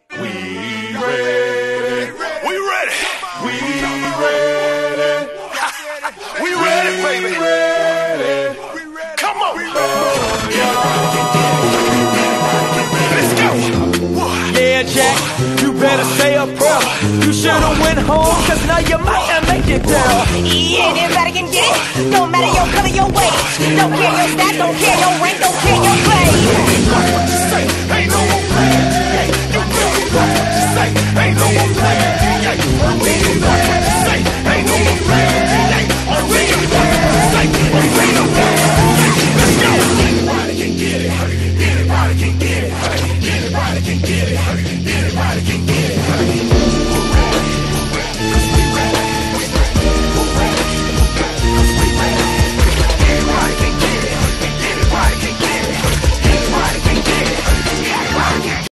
We ready. We ready. We ready. We ready, baby. Come on. Let's go. Yeah, Jack, you better say a prayer. You should've went home, cause now you might not make it there. Yeah, everybody can get it. Don't matter your color, your weight. Don't care your stat, don't care your rank, don't care your grade. Ain't no more playing. You feel me? What you say? Ain't no more playing. Ain't no more playing. Ain't no more playing. I'm ready to say. I'm ready to let's go. Anybody can get it. Anybody can get it. Anybody can get it. Anybody can get it.